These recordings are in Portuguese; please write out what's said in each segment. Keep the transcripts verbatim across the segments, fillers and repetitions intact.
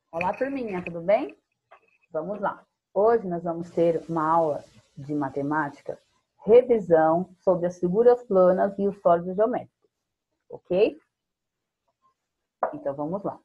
Olá, turminha, tudo bem? Vamos lá. Hoje nós vamos ter uma aula de matemática, revisão sobre as figuras planas e os sólidos geométricos, ok? Então vamos lá.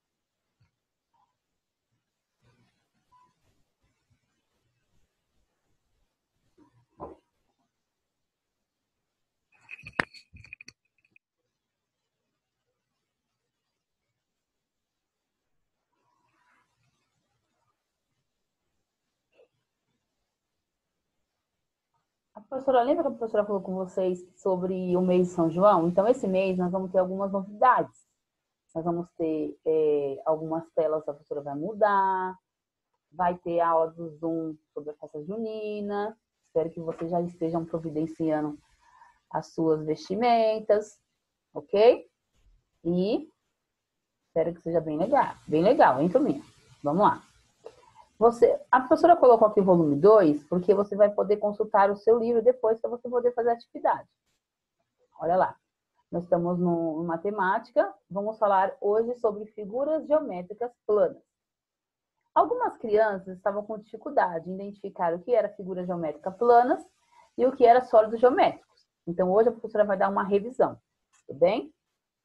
A professora, lembra que a professora falou com vocês sobre o mês de São João? Então, esse mês nós vamos ter algumas novidades. Nós vamos ter é, algumas telas, a professora vai mudar, vai ter a aula do Zoom sobre a festa junina. Espero que vocês já estejam providenciando as suas vestimentas, ok? E espero que seja bem legal. Bem legal, hein, turminha? Vamos lá. Você, a professora colocou aqui o volume dois, porque você vai poder consultar o seu livro depois para você poder fazer a atividade. Olha lá. Nós estamos no, no matemática. Vamos falar hoje sobre figuras geométricas planas. Algumas crianças estavam com dificuldade em identificar o que era figura geométrica planas e o que era sólidos geométricos. Então, hoje a professora vai dar uma revisão. Tudo bem?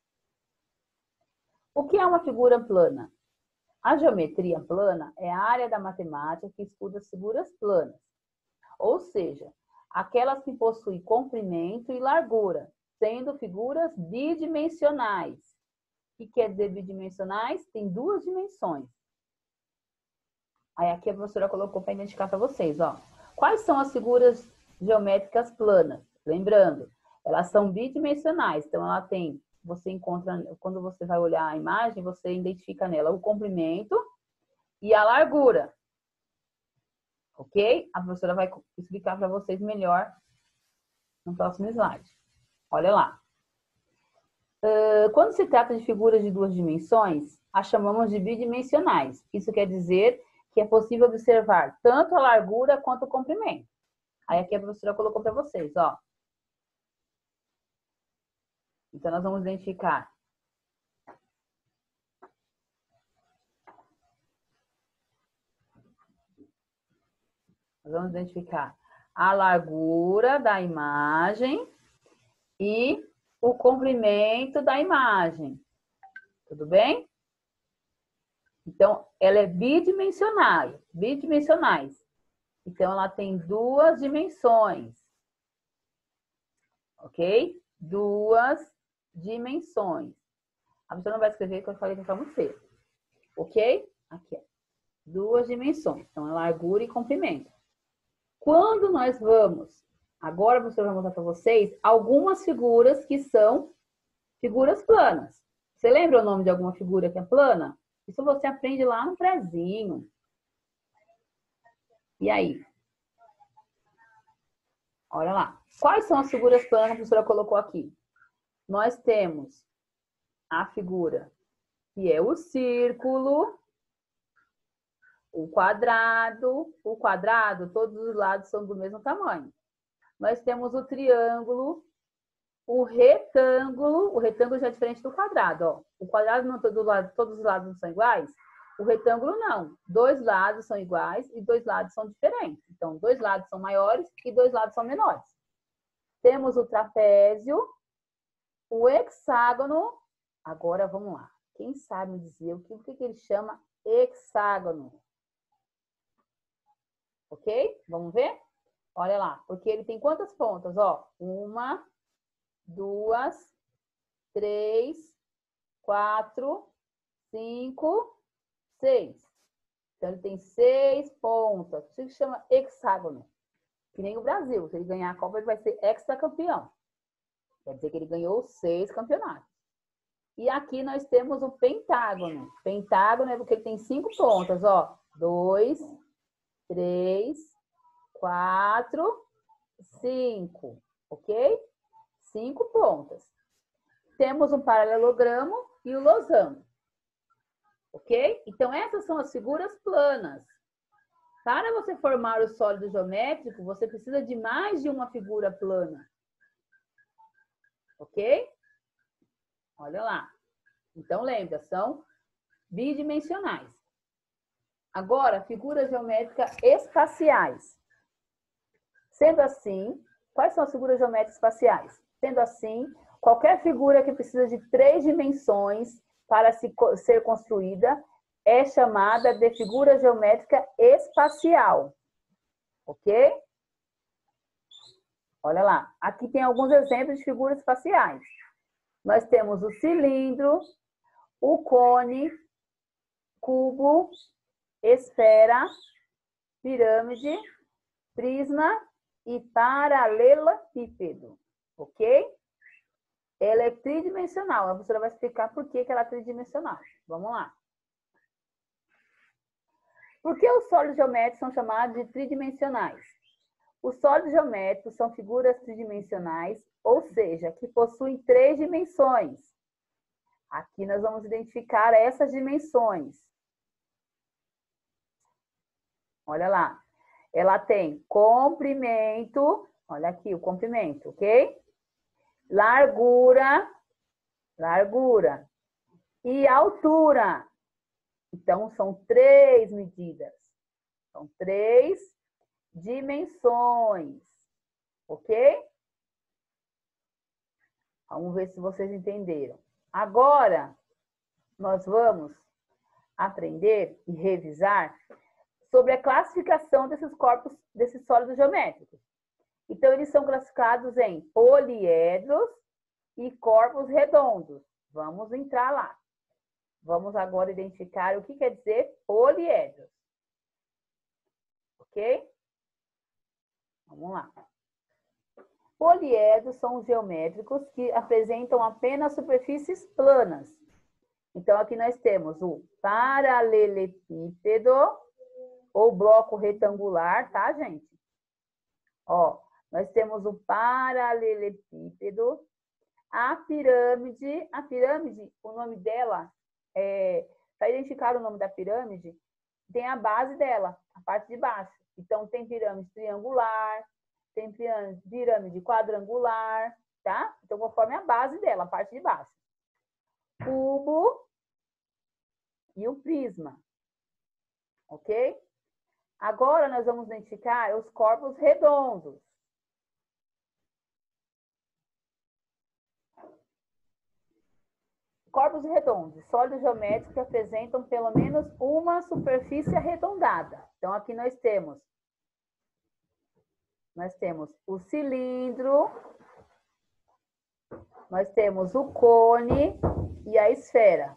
O que é uma figura plana? A geometria plana é a área da matemática que estuda as figuras planas, ou seja, aquelas que possuem comprimento e largura, sendo figuras bidimensionais. O que quer dizer bidimensionais? Tem duas dimensões. Aí aqui a professora colocou para identificar para vocês, ó. Quais são as figuras geométricas planas? Lembrando, elas são bidimensionais, então ela tem, você encontra, quando você vai olhar a imagem, você identifica nela o comprimento e a largura. Ok? A professora vai explicar para vocês melhor no próximo slide. Olha lá. Quando se trata de figuras de duas dimensões, as chamamos de bidimensionais. Isso quer dizer que é possível observar tanto a largura quanto o comprimento. Aí aqui a professora colocou para vocês, ó. Então, nós vamos identificar nós vamos identificar a largura da imagem e o comprimento da imagem. Tudo bem? Então, ela é bidimensional, bidimensionais. Então, ela tem duas dimensões. Ok? Duas dimensões. A pessoa não vai escrever porque eu falei que está muito feio. Ok? Aqui, ó. Duas dimensões. Então, é largura e comprimento. Quando nós vamos... Agora, a professora vai mostrar para vocês algumas figuras que são figuras planas. Você lembra o nome de alguma figura que é plana? Isso você aprende lá no prézinho. E aí? Olha lá. Quais são as figuras planas que a professora colocou aqui? Nós temos a figura que é o círculo, o quadrado. O quadrado, todos os lados são do mesmo tamanho. Nós temos o triângulo, o retângulo. O retângulo já é diferente do quadrado, ó. O quadrado, não, todo lado, todos os lados não são iguais. O retângulo, não. Dois lados são iguais e dois lados são diferentes. Então, dois lados são maiores e dois lados são menores. Temos o trapézio, o hexágono. Agora, vamos lá. Quem sabe dizer o que, o que ele chama hexágono? Ok? Vamos ver? Olha lá. Porque ele tem quantas pontas? Ó, uma, duas, três, quatro, cinco, seis. Então, ele tem seis pontas. Isso que chama hexágono. Que nem o Brasil. Se ele ganhar a Copa, ele vai ser hexacampeão. Quer dizer que ele ganhou seis campeonatos. E aqui nós temos o pentágono. Pentágono é porque ele tem cinco pontas, ó. Dois, três, quatro, cinco. Ok? Cinco pontas. Temos um paralelogramo e o losango. Ok? Então, essas são as figuras planas. Para você formar o sólido geométrico, você precisa de mais de uma figura plana. Ok? Olha lá. Então, lembra, são bidimensionais. Agora, figuras geométricas espaciais. Sendo assim, quais são as figuras geométricas espaciais? Sendo assim, qualquer figura que precisa de três dimensões para se, ser construída é chamada de figura geométrica espacial. Ok? Olha lá. Aqui tem alguns exemplos de figuras espaciais. Nós temos o cilindro, o cone, cubo, esfera, pirâmide, prisma e paralelepípedo. Ok? Ela é tridimensional. A professora vai explicar por que ela é tridimensional. Vamos lá. Por que os sólidos geométricos são chamados de tridimensionais? Os sólidos geométricos são figuras tridimensionais, ou seja, que possuem três dimensões. Aqui nós vamos identificar essas dimensões. Olha lá. Ela tem comprimento, olha aqui o comprimento, ok? Largura, largura e altura. Então, são três medidas. São três dimensões, ok? Vamos ver se vocês entenderam. Agora, nós vamos aprender e revisar sobre a classificação desses corpos, desses sólidos geométricos. Então, eles são classificados em poliedros e corpos redondos. Vamos entrar lá. Vamos agora identificar o que quer dizer poliedros. Ok? Vamos lá. Poliedros são os geométricos que apresentam apenas superfícies planas. Então, aqui nós temos o paralelepípedo ou bloco retangular, tá, gente? Ó, nós temos o paralelepípedo, a pirâmide. A pirâmide, o nome dela, é, para identificar o nome da pirâmide, tem a base dela, a parte de baixo. Então, tem pirâmide triangular, tem pirâmide quadrangular, tá? Então, conforme a base dela, a parte de baixo. Cubo e o prisma, ok? Agora, nós vamos identificar os corpos redondos. Corpos redondos, sólidos geométricos que apresentam pelo menos uma superfície arredondada. Então, aqui nós temos, nós temos o cilindro, nós temos o cone e a esfera.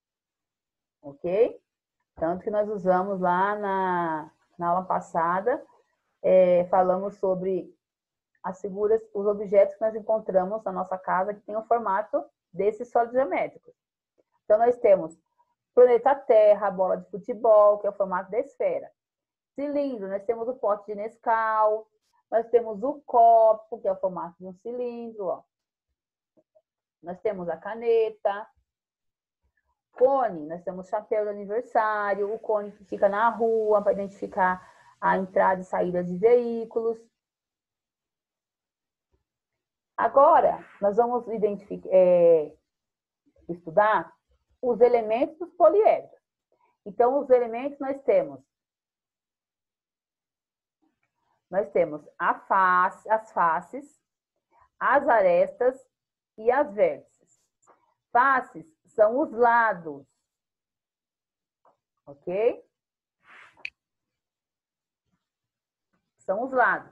Ok? Tanto que nós usamos lá na, na aula passada, é, falamos sobre as figuras, os objetos que nós encontramos na nossa casa que tem o formato desses sólidos geométricos. Então, nós temos planeta Terra, bola de futebol, que é o formato da esfera. Cilindro, nós temos o pote de Nescau, nós temos o copo, que é o formato de um cilindro, ó. Nós temos a caneta. Cone, nós temos o chapéu de aniversário, o cone que fica na rua para identificar a entrada e saída de veículos. Agora, nós vamos identificar, é, estudar os elementos dos poliedros. Então, os elementos nós temos, nós temos a face, as faces, as arestas e as vértices. Faces são os lados, ok? São os lados.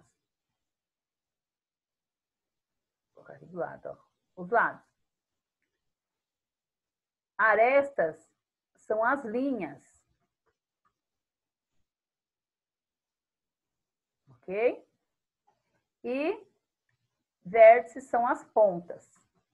Vou colocar aqui do lado, ó. Os lados. Arestas são as linhas, ok? E vértices são as pontas.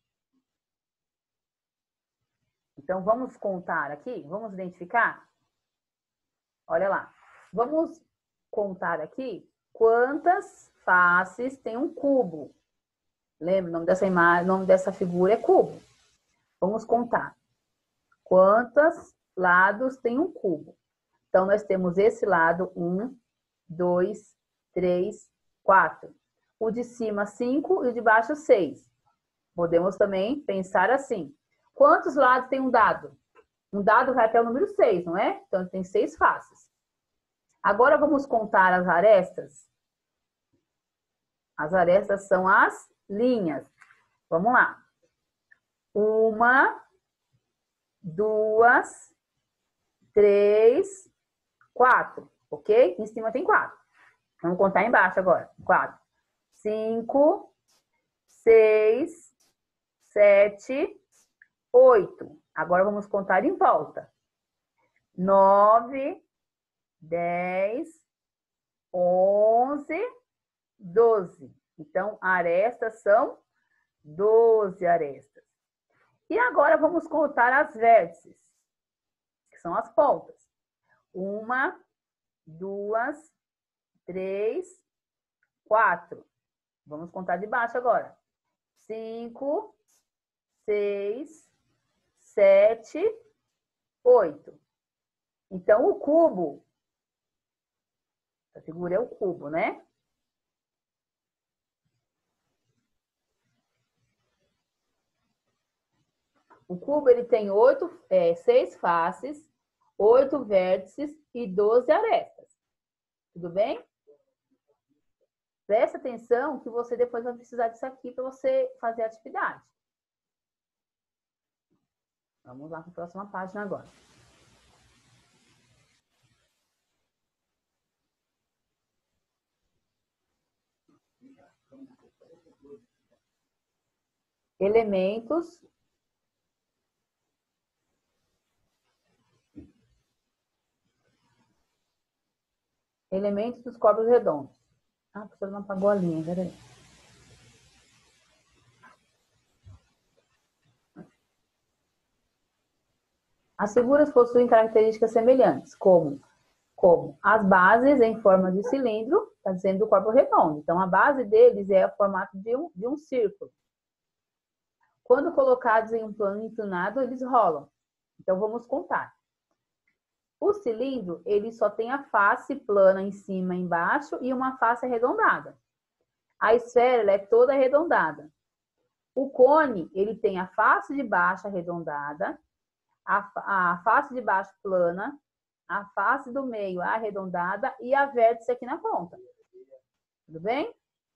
Então, vamos contar aqui, vamos identificar? Olha lá, vamos contar aqui quantas faces tem um cubo. Lembra, o nome dessa imagem, o nome dessa figura é cubo. Vamos contar. Quantos lados tem um cubo? Então, nós temos esse lado, um, dois, três, quatro. O de cima, cinco, e o de baixo, seis. Podemos também pensar assim. Quantos lados tem um dado? Um dado vai até o número seis, não é? Então, tem seis faces. Agora vamos contar as arestas. As arestas são as linhas. Vamos lá. Uma, duas, três, quatro. Ok? Em cima tem quatro. Vamos contar embaixo agora. Quatro. Cinco, seis, sete, oito. Agora vamos contar em volta. Nove, dez, onze, doze. Então, arestas são doze arestas. E agora vamos contar as vértices, que são as pontas. Uma, duas, três, quatro. Vamos contar de baixo agora. Cinco, seis, sete, oito. Então, o cubo, a figura é o cubo, né? O cubo ele tem oito, é, seis faces, oito vértices e doze arestas. Tudo bem? Presta atenção que você depois vai precisar disso aqui para você fazer a atividade. Vamos lá para a próxima página agora. Elementos elementos dos corpos redondos. Ah, a professora não apagou a linha, peraí. As figuras possuem características semelhantes, como, como as bases em forma de cilindro, está dizendo do corpo redondo. Então, a base deles é o formato de um, de um círculo. Quando colocados em um plano inclinado, eles rolam. Então, vamos contar. O cilindro, ele só tem a face plana em cima e embaixo e uma face arredondada. A esfera, ela é toda arredondada. O cone, ele tem a face de baixo arredondada, a, a face de baixo plana, a face do meio arredondada e a vértice aqui na ponta. Tudo bem?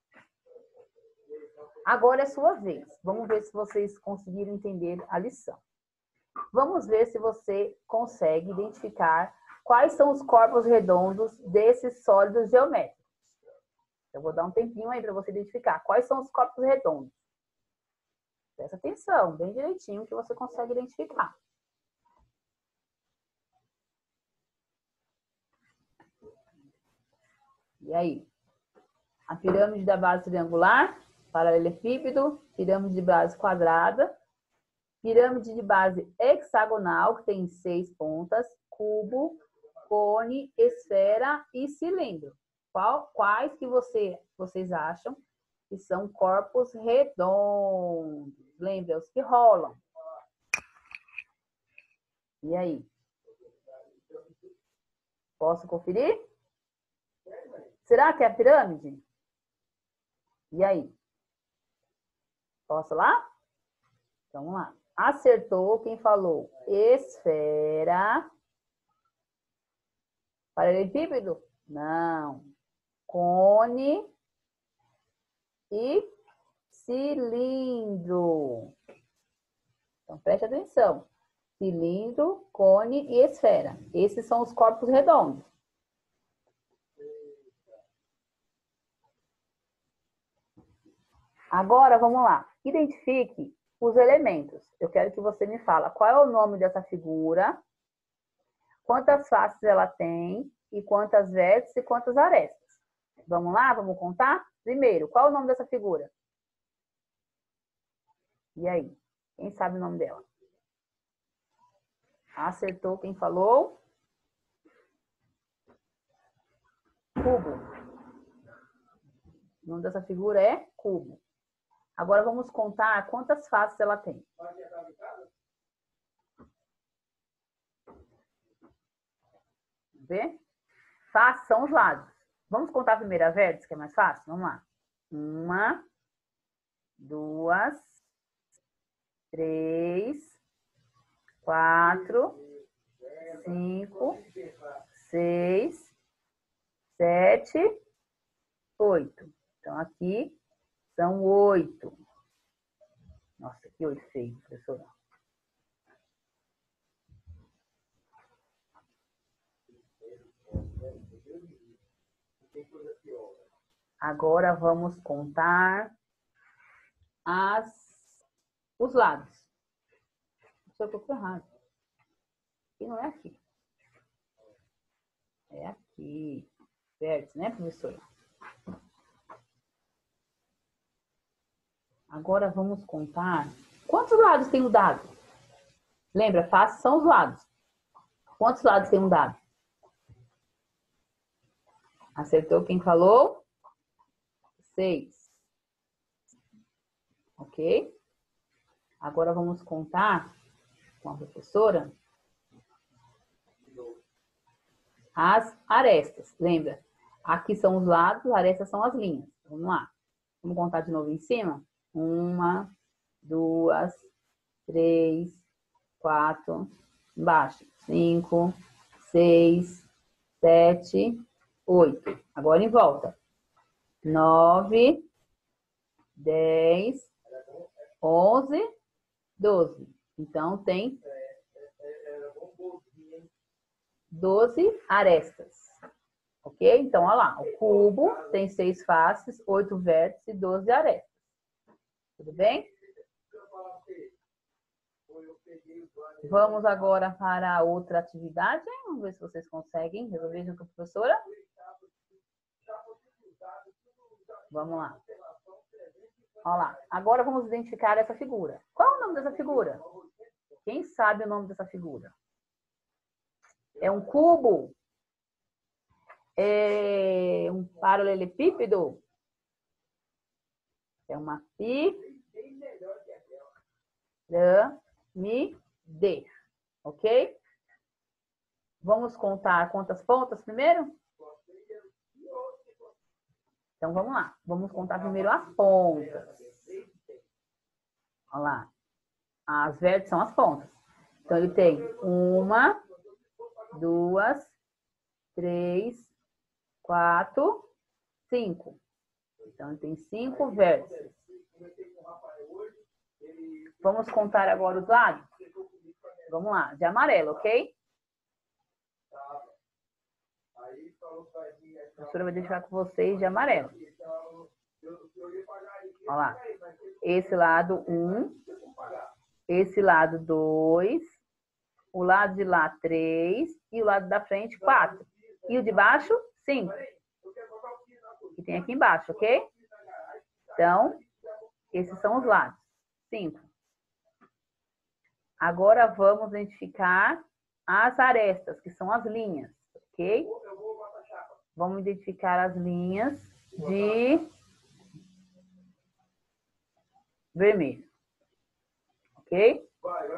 Agora é sua vez. Vamos ver se vocês conseguiram entender a lição. Vamos ver se você consegue identificar quais são os corpos redondos desses sólidos geométricos. Eu vou dar um tempinho aí para você identificar quais são os corpos redondos. Presta atenção, bem direitinho, que você consegue identificar. E aí? A pirâmide da base triangular, paralelepípedo, pirâmide de base quadrada, pirâmide de base hexagonal, que tem seis pontas, cubo, cone, esfera e cilindro. Qual, quais que você, vocês acham que são corpos redondos? Lembra, os que rolam. E aí? Posso conferir? Será que é a pirâmide? E aí? Posso lá? Então, vamos lá. Acertou quem falou esfera. Paralelepípedo? Não. Cone e cilindro. Então, preste atenção. Cilindro, cone e esfera. Esses são os corpos redondos. Agora, vamos lá. Identifique os elementos. Eu quero que você me fale qual é o nome dessa figura, quantas faces ela tem, e quantas vértices e quantas arestas. Vamos lá? Vamos contar? Primeiro, qual é o nome dessa figura? E aí? Quem sabe o nome dela? Acertou quem falou? Cubo. O nome dessa figura é cubo. Agora vamos contar quantas faces ela tem. Vê? Faces são os lados. Vamos contar a primeira vértice, que é mais fácil? Vamos lá. Uma, duas, três, quatro, cinco, seis, sete, oito. Então, aqui são oito. Nossa, que oito feio, professora. Agora vamos contar as, os lados. Isso eu tô errado. E não é aqui. É aqui. Vértice, né, professora? Agora vamos contar. Quantos lados tem o dado? Lembra, face são os lados. Quantos lados tem um dado? Acertou quem falou? Seis. Ok? Agora vamos contar com a professora as arestas. Lembra? Aqui são os lados, arestas são as linhas. Vamos lá. Vamos contar de novo em cima? Uma, duas, três, quatro, embaixo. Cinco, seis, sete, oito. Agora em volta. Nove, dez, onze, doze. Então, tem doze arestas. Ok? Então, olha lá. O cubo tem seis faces, oito vértices e doze arestas. Tudo bem? Vamos agora para outra atividade. Vamos ver se vocês conseguem resolver junto com a professora. Vamos lá. Olha lá. Agora vamos identificar essa figura. Qual é o nome dessa figura? Quem sabe o nome dessa figura? É um cubo? É um paralelepípedo? É uma pirâmide. Ok? Vamos contar quantas pontas primeiro? Então, vamos lá. Vamos contar primeiro as pontas. Olha lá. As vértices são as pontas. Então, ele tem uma, duas, três, quatro, cinco. Então, ele tem cinco vértices. Vamos contar agora os lados? Vamos lá. De amarelo, ok? A professora vai deixar com vocês de amarelo. Olha lá. Esse lado um. Esse lado dois. O lado de lá três. E o lado da frente quatro. E o de baixo cinco. E tem aqui embaixo, ok? Então, esses são os lados. cinco. Agora vamos identificar as arestas, que são as linhas, ok? Vamos identificar as linhas de vermelho, ok?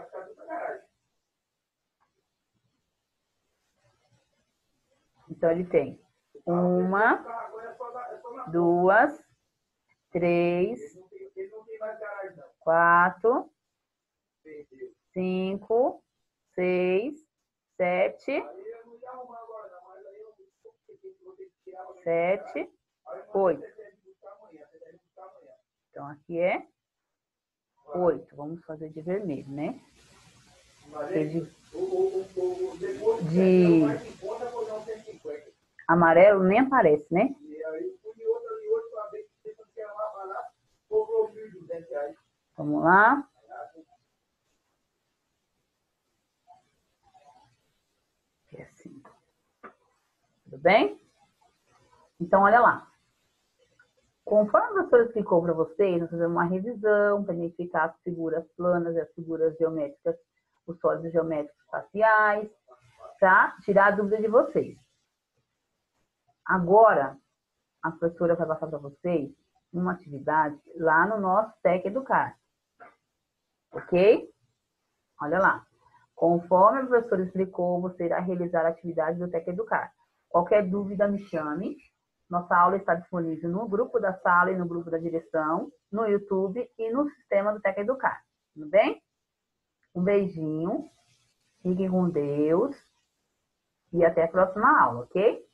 Então, ele tem uma, duas, três, quatro, cinco, seis, sete, sete, oito. Então, aqui é oito. Vamos fazer de vermelho, né? De, de amarelo nem aparece, né? Vamos lá. É assim. Tudo bem? Então, olha lá. Conforme a professora explicou para vocês, nós fazemos uma revisão para identificar as figuras planas e as figuras geométricas, os sólidos geométricos faciais, para tirar a dúvida de vocês. Agora, a professora vai passar para vocês uma atividade lá no nosso Tec Educar. Ok? Olha lá. Conforme a professora explicou, você irá realizar a atividade do Tec Educar. Qualquer dúvida, me chame. Nossa aula está disponível no grupo da sala e no grupo da direção, no YouTube e no sistema do Tec Educar. Tudo bem? Um beijinho. Fiquem com Deus. E até a próxima aula, ok?